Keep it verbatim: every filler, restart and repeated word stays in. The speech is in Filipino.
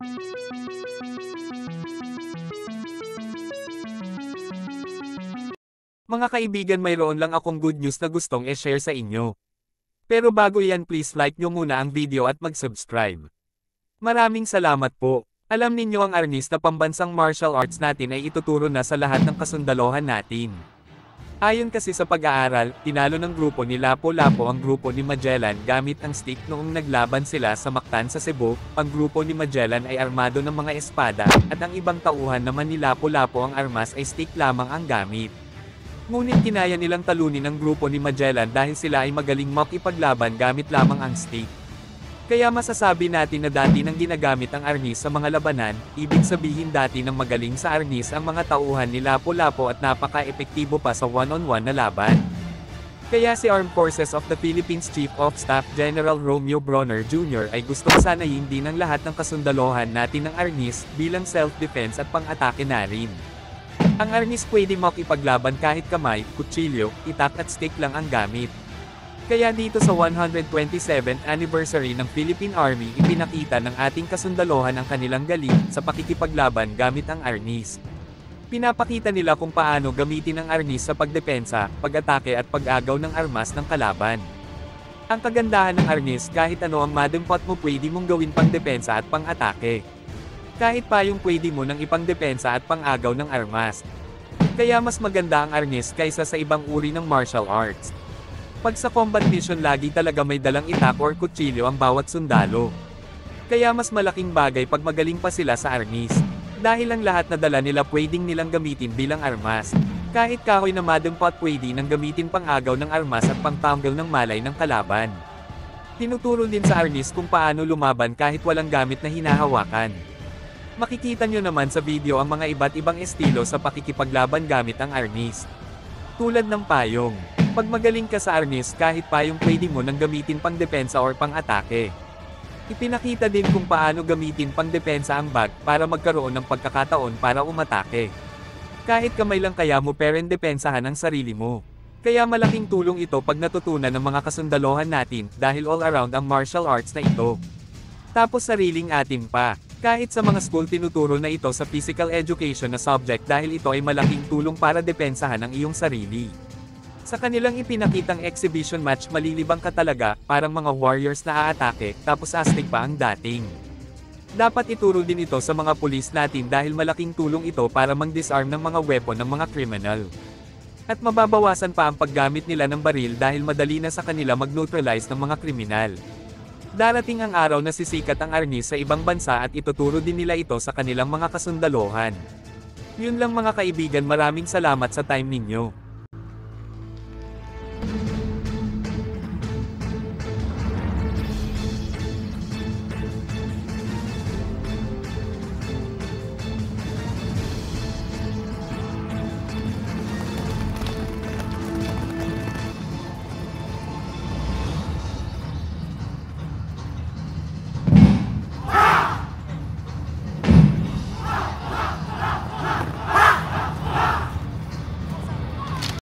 Mga kaibigan, mayroon lang akong good news na gustong i-share sa inyo. Pero bago yan, please like nyo muna ang video at mag-subscribe. Maraming salamat po. Alam ninyo, ang arnis na pambansang martial arts natin ay ituturo na sa lahat ng kasundalohan natin. Ayon kasi sa pag-aaral, tinalo ng grupo ni Lapu-Lapu ang grupo ni Magellan gamit ang stick noong naglaban sila sa Mactan sa Cebu. Ang grupo ni Magellan ay armado ng mga espada, at ang ibang tauhan naman ni Lapu-Lapu ang armas ay stick lamang ang gamit. Ngunit kinaya nilang talunin ang grupo ni Magellan dahil sila ay magaling makipaglaban gamit lamang ang stick. Kaya masasabi natin na dati nang ginagamit ang arnis sa mga labanan, ibig sabihin dati nang magaling sa arnis ang mga tauhan ni Lapu-Lapu at napaka-epektibo pa sa one-on-one na laban. Kaya si Armed Forces of the Philippines Chief of Staff General Romeo Bronner Junior ay gustong sanayin din ng lahat ng kasundalohan natin ng arnis bilang self-defense at pang-atake na rin. Ang arnis pwede makipaglaban kahit kamay, kutsilyo, itak at stick lang ang gamit. Kaya dito sa one hundred twenty-seventh anniversary ng Philippine Army, ipinakita ng ating kasundalohan ang kanilang galing sa pakikipaglaban gamit ang arnis. Pinapakita nila kung paano gamitin ang arnis sa pagdepensa, pag-atake at pag-agaw ng armas ng kalaban. Ang kagandahan ng arnis, kahit ano ang madampot mo pwede mong gawin pang-depensa at pang-atake. Kahit pa yung pwede mo nang ipang-depensa at pang-agaw ng armas. Kaya mas maganda ang arnis kaysa sa ibang uri ng martial arts. Pag sa combat mission, lagi talaga may dalang itak or kutsilyo ang bawat sundalo. Kaya mas malaking bagay pag magaling pa sila sa arnis. Dahil ang lahat na dala nila pwedeng nilang gamitin bilang armas. Kahit kahoy na madampot pwede nang gamitin pang-agaw ng armas at pang-tanggal ng malay ng kalaban. Tinuturo din sa arnis kung paano lumaban kahit walang gamit na hinahawakan. Makikita nyo naman sa video ang mga iba't ibang estilo sa pakikipaglaban gamit ang arnis. Tulad ng payong. Pag magaling ka sa arnis, kahit payong pwede mo nang gamitin pang depensa or pang atake. Ipinakita din kung paano gamitin pang depensa ang bag para magkaroon ng pagkakataon para umatake. Kahit kamay lang kaya mo peren depensahan ang sarili mo. Kaya malaking tulong ito pag natutunan ng mga kasundalohan natin dahil all around ang martial arts na ito. Tapos sariling atin pa. Kahit sa mga school, tinuturo na ito sa physical education na subject dahil ito ay malaking tulong para depensahan ang iyong sarili. Sa kanilang ipinakitang exhibition match, malilibang ka talaga, parang mga warriors na aatake, tapos astig pa ang dating. Dapat ituro din ito sa mga pulis natin dahil malaking tulong ito para mang-disarm ng mga weapon ng mga kriminal. At mababawasan pa ang paggamit nila ng baril dahil madali na sa kanila mag-neutralize ng mga kriminal. Darating ang araw na sisikat ang arnis sa ibang bansa at ituturo din nila ito sa kanilang mga kasundalohan. Yun lang mga kaibigan, maraming salamat sa time ninyo.